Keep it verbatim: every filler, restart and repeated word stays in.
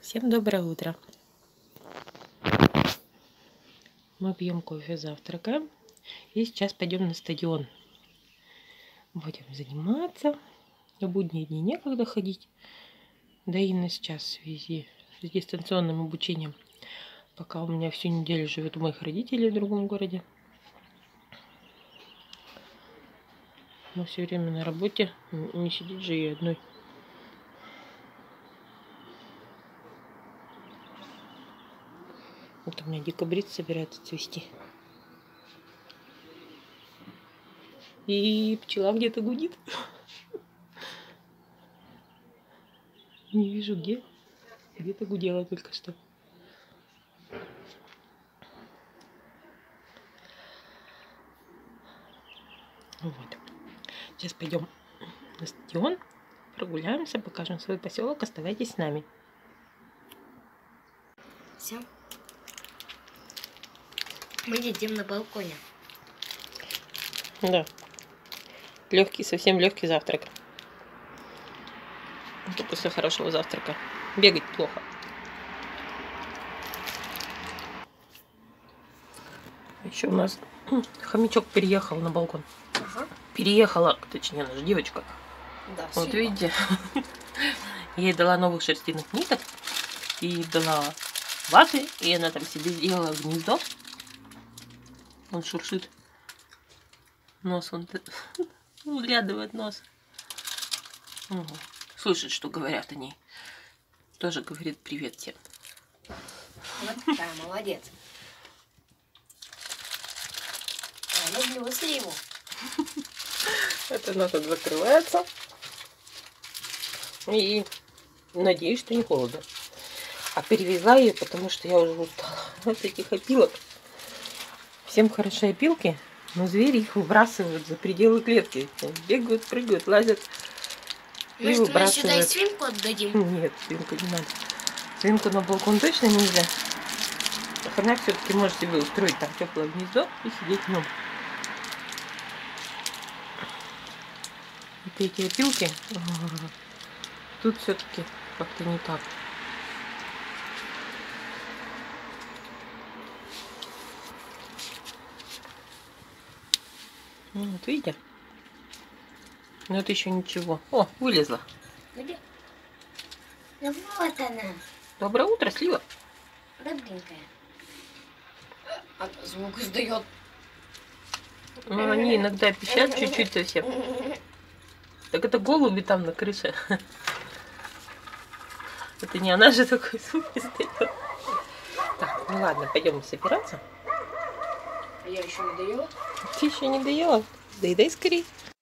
Всем доброе утро. Мы пьем кофе, завтракаем. И сейчас пойдем на стадион. Будем заниматься. В будние дни некогда ходить. Да и на сейчас в связи с дистанционным обучением. Пока у меня всю неделю живет у моих родителей в другом городе. Но все время на работе. Не сидит же ей одной. Вот у меня декабрист собирается цвести. И пчела где-то гудит. Не вижу где. Где-то гудела только что. Вот. Сейчас пойдем на стадион, прогуляемся, покажем свой поселок. Оставайтесь с нами. Все. Мы едим на балконе. Да. Легкий, совсем легкий завтрак. Это после хорошего завтрака. Бегать плохо. Еще у нас хомячок переехал на балкон. Ага. Переехала, точнее, наша девочка. Да, Вот сильно. видите, я ей дала новых шерстяных ниток и дала ваты, и она там себе сделала гнездо. Он шуршит. Нос он выглядывает нос. Угу. Слышит, что говорят о ней. Тоже говорит привет всем. Вот такая, молодец. Я люблю сливу. Это она тут закрывается. И надеюсь, что не холодно. А перевезла ее, потому что я уже устала от этих опилок. Всем хороши опилки, но звери их выбрасывают за пределы клетки. Бегают, прыгают, лазят. И Может, мы сюда и выбрасывают. свинку отдадим? Нет, свинку не надо. Свинку на балкон точно нельзя. Хомяк все-таки может себе устроить там теплое гнездо и сидеть в нем. Вот эти опилки, тут все-таки как-то не так. Ну, вот видите? Но это еще ничего. О, вылезла. Где? Ну вот она. Доброе утро, слива. Добренькая. А звук издает. Ну, они иногда пищат чуть-чуть совсем. Так это голуби там на крыше. Это не она же такой звук издает. Так, ну ладно, пойдем собираться. А я еще не доела? Ты еще не доела? Доедай скорей.